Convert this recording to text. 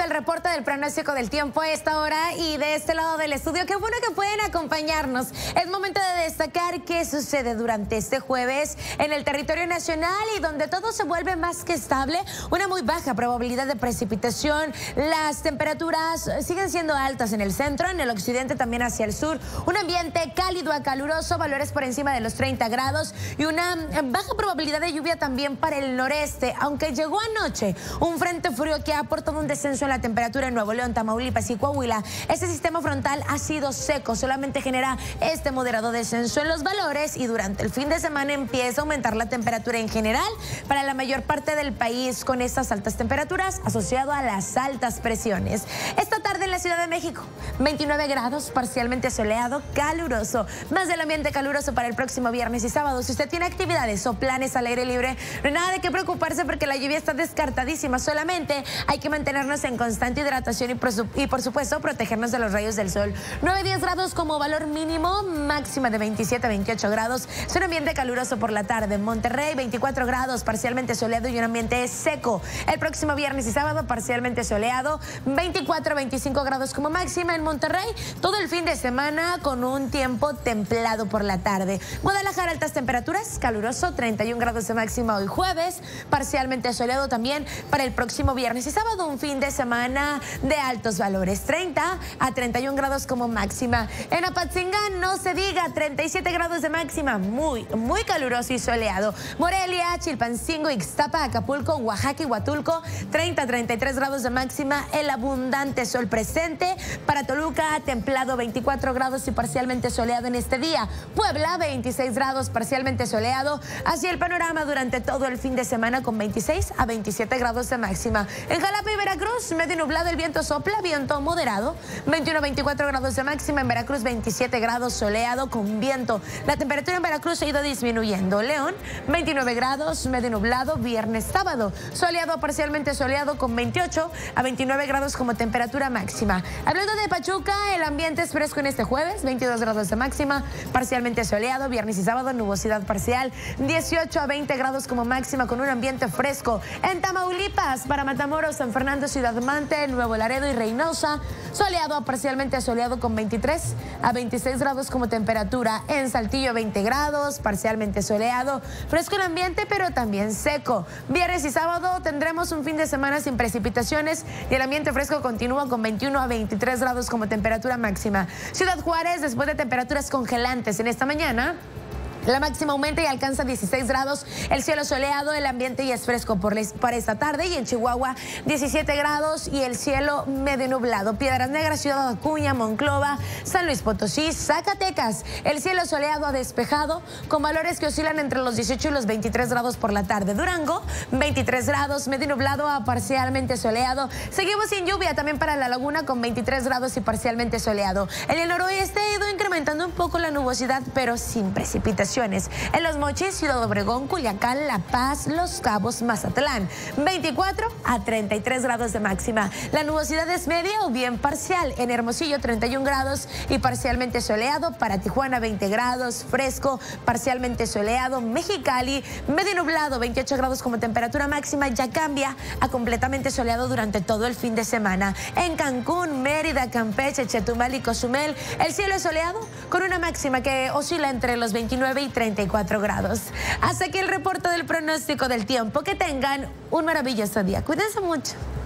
el reporte del pronóstico del tiempo a esta hora y de este lado del estudio. Qué bueno que pueden acompañarnos. Es momento de destacar qué sucede durante este jueves en el territorio nacional y donde todo se vuelve más que estable. Una muy baja probabilidad de precipitación. Las temperaturas siguen siendo altas en el centro, en el occidente también hacia el sur. Un ambiente cálido a caluroso, valores por encima de los 30 grados y una baja probabilidad de lluvia también para el noreste, aunque llegó anoche un frente frío que ha aportado un descenso en la temperatura en Nuevo León, Tamaulipas y Coahuila. Este sistema frontal ha sido seco, solamente genera este moderado descenso en los valores y durante el fin de semana empieza a aumentar la temperatura en general para la mayor parte del país con estas altas temperaturas asociado a las altas presiones. Esta tarde en la Ciudad de México, 29 grados, parcialmente soleado, caluroso. Más del ambiente caluroso para el próximo viernes y sábado. Si usted tiene actividades o planes al aire libre, no hay nada de qué preocuparse porque la lluvia está descartadísima. Solamente hay que mantenernos en constante hidratación y por supuesto protegernos de los rayos del sol. 9-10 grados como valor mínimo, máxima de 27-28 grados. Es un ambiente caluroso por la tarde. En Monterrey, 24 grados, parcialmente soleado y un ambiente seco. El próximo viernes y sábado, parcialmente soleado, 24-25 grados como máxima en Monterrey. Todo el fin de semana con un tiempo templado por la tarde. Guadalajara, altas temperaturas, caluroso, 31 grados de máxima hoy jueves, parcialmente soleado también para el próximo viernes y sábado, un fin de semana de altos valores, 30 a 31 grados como máxima. En Apatzingán, no se diga, 37 grados de máxima, muy caluroso y soleado. Morelia, Chilpancingo, Ixtapa, Acapulco, Oaxaca y Huatulco, 30 a 33 grados de máxima, el abundante sol presente. Para Toluca, templado, 24 grados y parcialmente soleado en este día. Puebla, 26 grados, parcialmente soleado. Así el panorama durante todo el fin de semana con 26 a 27 grados de máxima. En Jalapa y Veracruz, medio nublado, el viento sopla, viento moderado, 21-24 grados de máxima. En Veracruz, 27 grados, soleado con viento. La temperatura en Veracruz ha ido disminuyendo. León, 29 grados, medio nublado, viernes, sábado. Soleado, parcialmente soleado con 28 a 29 grados como temperatura máxima. Hablando de Pachuca, el ambiente es fresco en este jueves, 22 grados de máxima, parcialmente soleado, viernes y sábado, nubosidad parcial, 18 a 20 grados como máxima con un ambiente fresco. En Tamaulipas, para Matamoros, San Fernando, Ciudad Mante, Nuevo Laredo y Reynosa, soleado a parcialmente soleado con 23 a 26 grados como temperatura. En Saltillo, 20 grados, parcialmente soleado, fresco el ambiente pero también seco. Viernes y sábado tendremos un fin de semana sin precipitaciones y el ambiente fresco continúa con 21 a 23 grados como temperatura máxima. Ciudad Juárez, después de temperaturas congelantes en esta mañana, la máxima aumenta y alcanza 16 grados, el cielo soleado, el ambiente ya es fresco para esta tarde. Y en Chihuahua, 17 grados y el cielo medio nublado. Piedras Negras, Ciudad Acuña, Monclova, San Luis Potosí, Zacatecas, el cielo soleado a despejado con valores que oscilan entre los 18 y los 23 grados por la tarde. Durango, 23 grados, medio nublado a parcialmente soleado. Seguimos sin lluvia también para La Laguna con 23 grados y parcialmente soleado. En el noroeste ha ido incrementando un poco la nubosidad pero sin precipitación. En Los Mochis, Ciudad Obregón, Culiacán, La Paz, Los Cabos, Mazatlán, 24 a 33 grados de máxima. La nubosidad es media o bien parcial. En Hermosillo, 31 grados y parcialmente soleado. Para Tijuana, 20 grados, fresco, parcialmente soleado. Mexicali, medio nublado, 28 grados como temperatura máxima. Ya cambia a completamente soleado durante todo el fin de semana. En Cancún, Mérida, Campeche, Chetumal y Cozumel, el cielo es soleado con una máxima que oscila entre los 29 y 34 grados. Hasta aquí el reporte del pronóstico del tiempo. Que tengan un maravilloso día. Cuídense mucho.